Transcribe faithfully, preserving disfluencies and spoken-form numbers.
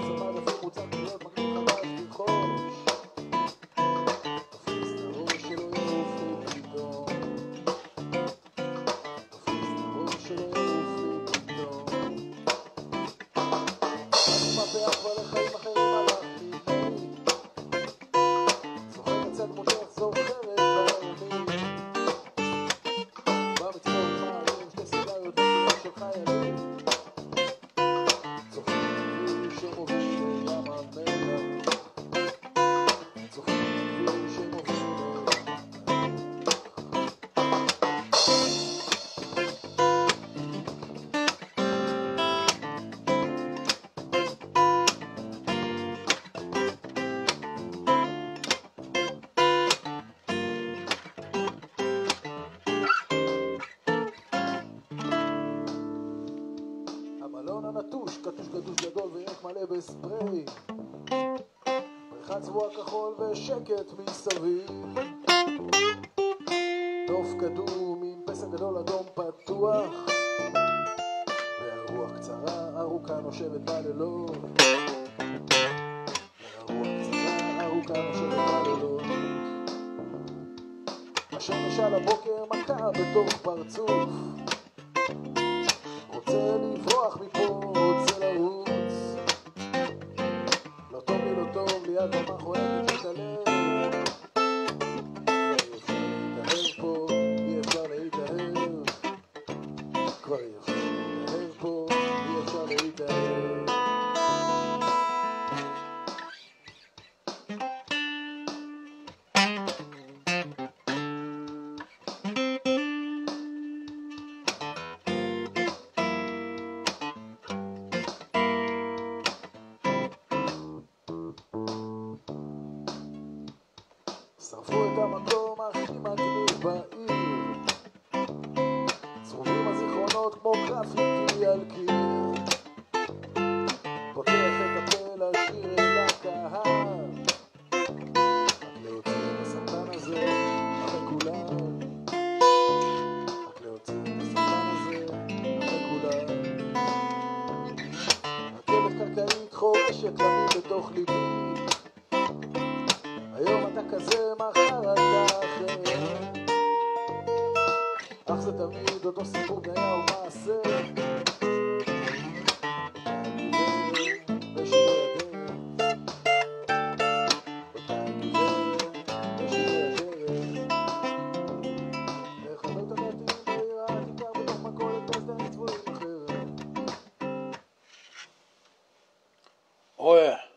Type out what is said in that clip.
סמד אפילו מוצא להיות מגניב חדש לרכוש. תופס את הראש שלו יעוף לי פתאום, תופס את הראש שלו יעוף לי פתאום. אני מפח כבר לחיים אחרים הלכתי לי, זוכר אצל מותך זוכרת בימים, במצפור עם הערים שתי סיגריות ופינה של חיילים, זוכר כביש שמוביל לים המלח, זוכר כביש שמוביל לים המלון הנטוש, קטוש קדוש גדול וירק מלא בספרי, בריכה צבועה כחול ושקט מסביב, נוף קדום עם פסק גדול אדום פתוח, והרוח קצרה ארוכה נושבת בלילות, והרוח קצרה ארוכה נושבת בלילות. השמש על הבוקר מכה בתוך פרצוף, רוצה לברוח מפה, רוצה לרוץ, לא טוב לי, לא טוב לי, עד למה חועדת את הלב, כבר אי אפשר להתאהב פה, אי אפשר להתאהב, כבר אי אפשר להתאהב פה, אי אפשר להתאהב. שרפו את המקום הכי מגניב בעיר, צרובים הזיכרונות כמו גרפיטי על קיר, פותח את הפה לשיר אל הקהל, רק להוציא את הסרטן הזה אחרי כולם, רק להוציא את הסרטן הזה אחרי כולם. רכבת קרקעית חורשת למים בתוך ליבי, היום אתה כזה, מחר אתה אחר, אך זה תמיד אותו סיפור גאה ומעשה, אותה גברת בשירי הדרך, אותה גברת בשירי הדרך, רחובות הבתים בעיר העתיקה בתוך מכולת בהסדרים צבועים אחרת. רואה